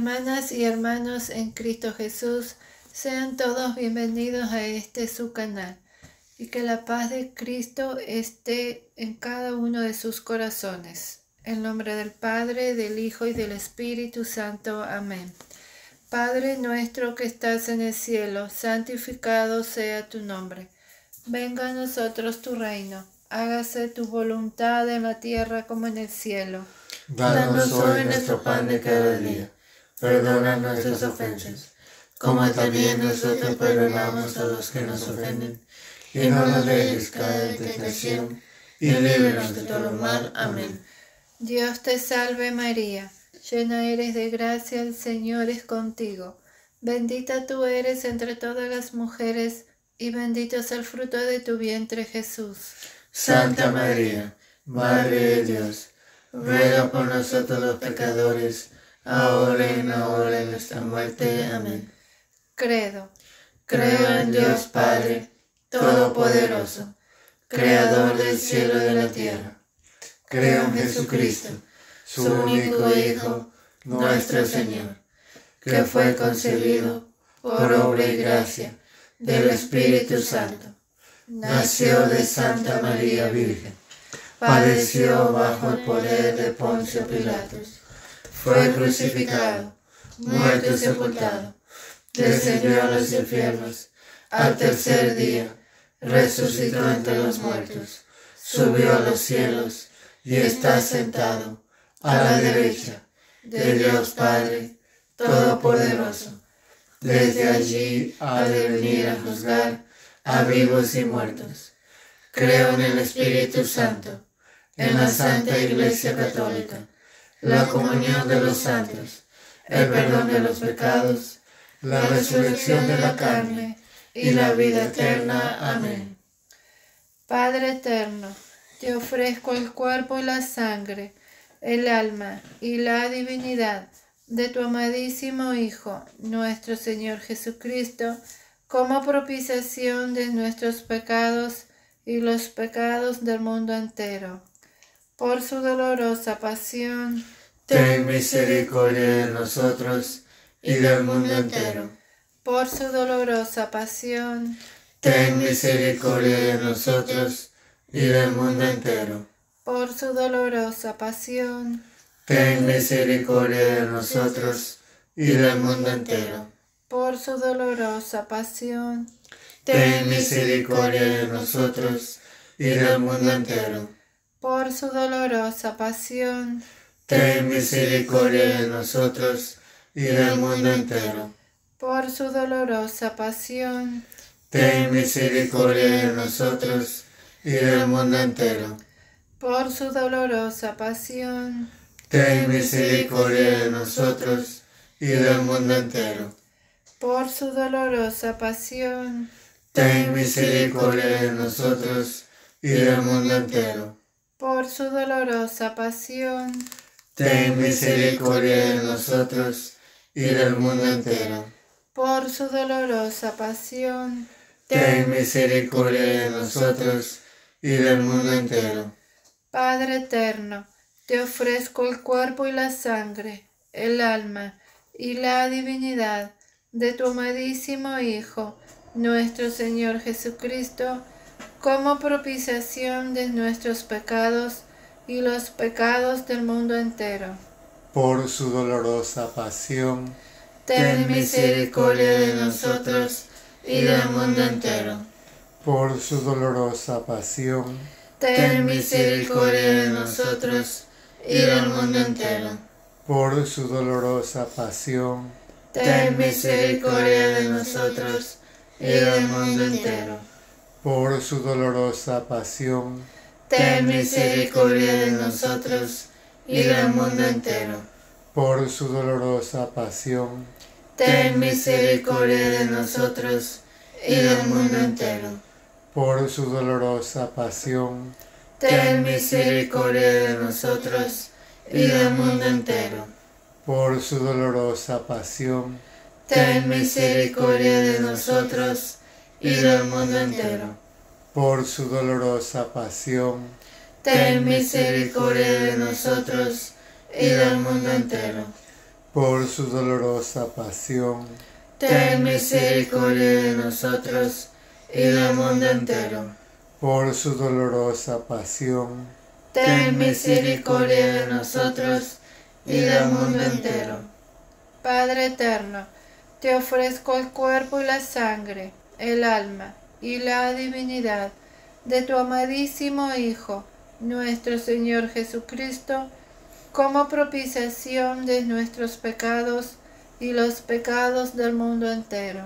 Hermanas y hermanos en Cristo Jesús, sean todos bienvenidos a este su canal, y que la paz de Cristo esté en cada uno de sus corazones. En nombre del Padre, del Hijo y del Espíritu Santo. Amén. Padre nuestro que estás en el cielo, santificado sea tu nombre. Venga a nosotros tu reino, hágase tu voluntad en la tierra como en el cielo. Danos hoy nuestro pan de cada día. Perdona nuestras ofensas, como también nosotros perdonamos a los que nos ofenden. Y no nos dejes caer en tentación, y líbranos de todo mal. Amén. Dios te salve María, llena eres de gracia, el Señor es contigo. Bendita tú eres entre todas las mujeres, y bendito es el fruto de tu vientre Jesús. Santa María, Madre de Dios, ruega por nosotros los pecadores, ahora y en la hora de nuestra muerte. Amén. Credo. Creo en Dios Padre, Todopoderoso, Creador del cielo y de la tierra. Creo en Jesucristo, su único Hijo, nuestro Señor, que fue concebido por obra y gracia del Espíritu Santo. Nació de Santa María Virgen, padeció bajo el poder de Poncio Pilatos, fue crucificado, muerto y sepultado, descendió a los infiernos, al tercer día resucitó entre los muertos, subió a los cielos y está sentado a la derecha de Dios Padre Todopoderoso. Desde allí ha de venir a juzgar a vivos y muertos. Creo en el Espíritu Santo, en la Santa Iglesia Católica, la comunión de los santos, el perdón de los pecados, la resurrección de la carne y la vida eterna. Amén. Padre eterno, te ofrezco el cuerpo y la sangre, el alma y la divinidad de tu amadísimo Hijo, nuestro Señor Jesucristo, como propiciación de nuestros pecados y los pecados del mundo entero. Por su dolorosa pasión, ten misericordia de nosotros y del mundo entero. Por su dolorosa pasión, ten misericordia de nosotros y del mundo entero. Por su dolorosa pasión, ten misericordia de nosotros y del mundo entero. Por su dolorosa pasión, ten misericordia de nosotros y del mundo entero. Por su dolorosa pasión, ten misericordia de nosotros y del mundo entero. Por su dolorosa pasión, ten misericordia de nosotros y del mundo entero. Por su dolorosa pasión, ten misericordia de nosotros y del mundo entero. Por su dolorosa pasión, ten misericordia de nosotros y del mundo entero. Por su dolorosa pasión, ten misericordia de nosotros y del mundo entero. Por su dolorosa pasión, ten misericordia de nosotros y del mundo entero. Padre eterno, te ofrezco el cuerpo y la sangre, el alma y la divinidad de tu amadísimo Hijo, nuestro Señor Jesucristo, como propiciación de nuestros pecados y los pecados del mundo entero. Por su dolorosa pasión, ten misericordia de nosotros y del mundo entero. Por su dolorosa pasión, ten misericordia de nosotros y del mundo entero. Por su dolorosa pasión, ten misericordia de nosotros y del mundo entero. Por su dolorosa pasión, ten misericordia de nosotros y del mundo entero. Por su dolorosa pasión, ten misericordia de nosotros y del mundo entero. Por su dolorosa pasión, ten misericordia de nosotros y del mundo entero. Por su dolorosa pasión, ten misericordia de nosotros y del mundo entero. Por su dolorosa pasión, ten misericordia de nosotros y del mundo entero. por su dolorosa pasión, ten misericordia de nosotros y del mundo entero. por su dolorosa pasión, Ten misericordia de nosotros y del mundo entero. Padre eterno, te ofrezco el cuerpo y la sangre, el alma y la divinidad de tu amadísimo Hijo, nuestro Señor Jesucristo, como propiciación de nuestros pecados y los pecados del mundo entero.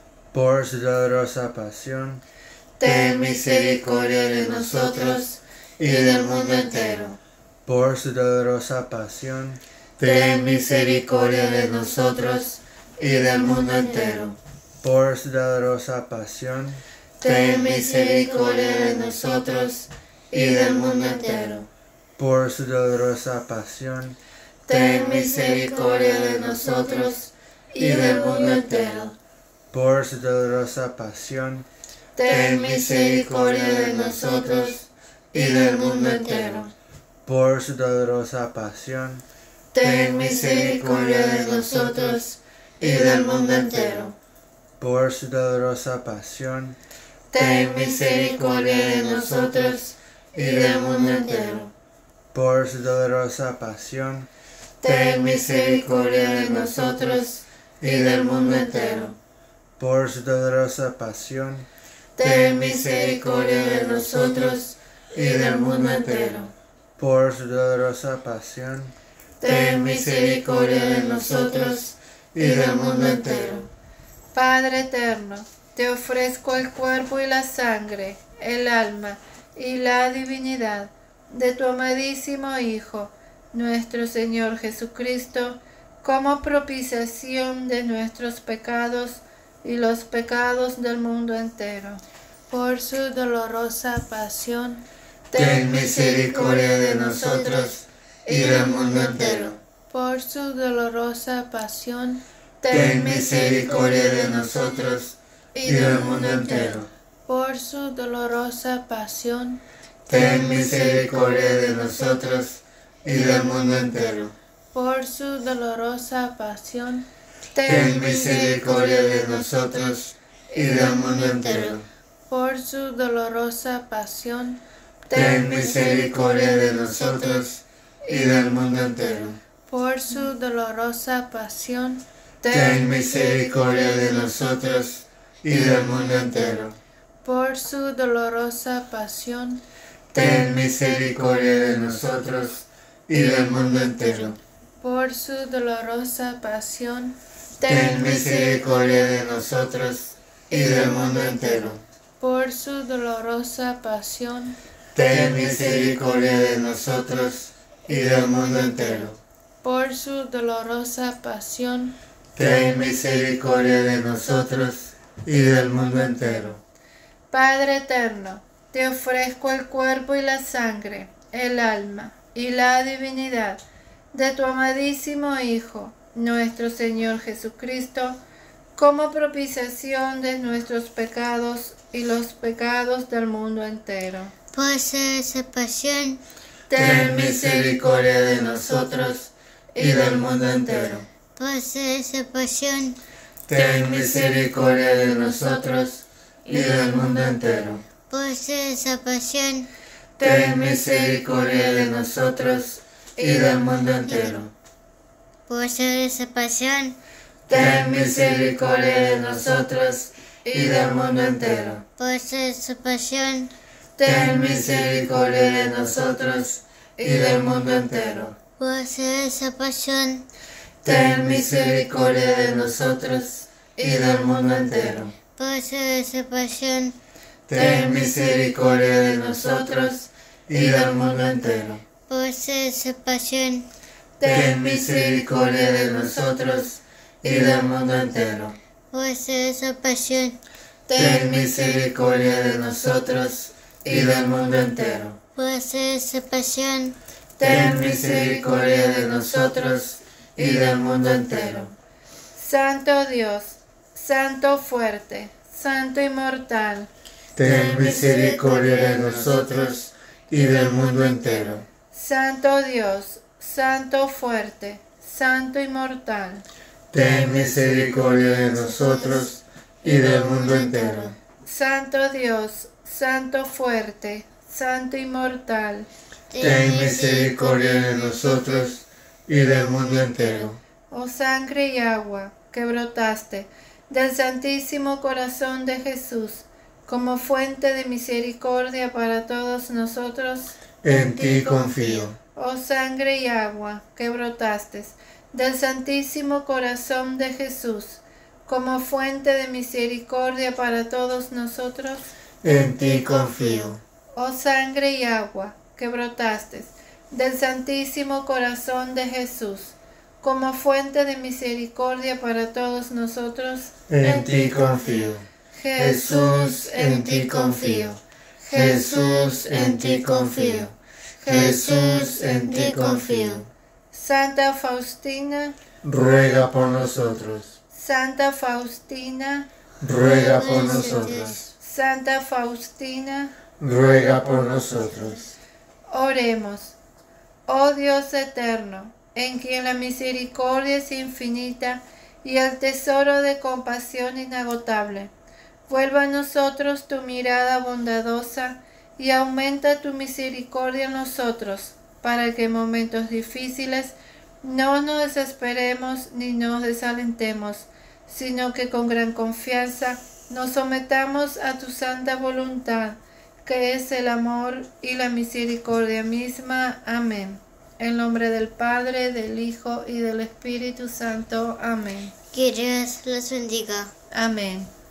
Por su dolorosa pasión, Ten misericordia de nosotros y del mundo entero. por su dolorosa pasión, Ten misericordia de nosotros y del mundo entero. por su dolorosa pasión, Ten misericordia de nosotros y del mundo entero. por su dolorosa pasión, Ten misericordia de nosotros y del mundo entero. por su dolorosa pasión, Ten misericordia de nosotros y del mundo entero. por su dolorosa pasión, Ten misericordia de nosotros y del mundo entero. por su dolorosa pasión, Ten misericordia de nosotros y del mundo entero. por su dolorosa pasión, Ten misericordia de nosotros y del mundo entero. por su dolorosa pasión, Ten misericordia de nosotros y del mundo entero. por su dolorosa pasión, Ten misericordia de nosotros y del mundo entero. Padre eterno, te ofrezco el cuerpo y la sangre, el alma y la divinidad de tu amadísimo Hijo, nuestro Señor Jesucristo, como propiciación de nuestros pecados y los pecados del mundo entero. Por su dolorosa pasión, Ten misericordia de nosotros y del mundo entero. por su dolorosa pasión, Ten misericordia de nosotros y del mundo entero. por su dolorosa pasión, Ten misericordia de nosotros y del mundo entero. por su dolorosa pasión, Ten misericordia de nosotros y del mundo entero. por su dolorosa pasión, Ten misericordia de nosotros y del mundo entero. por su dolorosa pasión, Ten misericordia de nosotros y del mundo entero. por su dolorosa pasión, Ten misericordia de nosotros y del mundo entero. por su dolorosa pasión, Ten misericordia de nosotros y del mundo entero. por su dolorosa pasión, Ten misericordia de nosotros y del mundo entero. por su dolorosa pasión, Ten misericordia de nosotros y del mundo entero. Padre eterno, te ofrezco el cuerpo y la sangre, el alma y la divinidad de tu amadísimo Hijo, nuestro Señor Jesucristo, como propiciación de nuestros pecados y los pecados del mundo entero. Por su pasión, Ten misericordia de nosotros y del mundo entero. por su pasión, Ten misericordia de nosotros y del mundo entero. por su pasión, Ten misericordia de nosotros y del mundo entero. por su pasión, Ten misericordia de nosotros y del mundo entero. por su pasión, Ten misericordia de nosotros y del mundo entero. por su pasión, Ten misericordia de nosotros y del mundo entero. por su pasión, Ten misericordia de nosotros y del mundo entero. por su pasión, Ten misericordia de nosotros y del mundo entero. por su pasión, Ten misericordia de nosotros y del mundo entero. por su pasión, Ten misericordia de nosotros y del mundo entero. Santo Dios, Santo fuerte, Santo inmortal, ten misericordia de nosotros y del mundo entero. Santo Dios, Santo fuerte, santo inmortal, ten misericordia de nosotros y del mundo entero. Santo Dios, santo fuerte, santo inmortal, Ten misericordia de nosotros y del mundo entero. oh sangre y agua que brotaste del Santísimo Corazón de Jesús, como fuente de misericordia para todos nosotros, En ti confío. oh sangre y agua que brotaste del Santísimo Corazón de Jesús, como fuente de misericordia para todos nosotros, En ti confío. oh sangre y agua que brotaste del Santísimo Corazón de Jesús, como fuente de misericordia para todos nosotros, En ti confío. Jesús, en ti confío. Jesús, en ti confío. Jesús, en ti confío. Santa Faustina, Ruega por nosotros. Santa Faustina, Ruega por nosotros. Santa Faustina, Ruega por nosotros. oremos. Oh Dios eterno, en quien la misericordia es infinita y el tesoro de compasión inagotable, vuelva a nosotros tu mirada bondadosa y aumenta tu misericordia en nosotros, para que en momentos difíciles no nos desesperemos ni nos desalentemos, sino que con gran confianza nos sometamos a tu santa voluntad, que es el amor y la misericordia misma. Amén. En nombre del Padre, del Hijo y del Espíritu Santo. Amén. Que Dios los bendiga. Amén.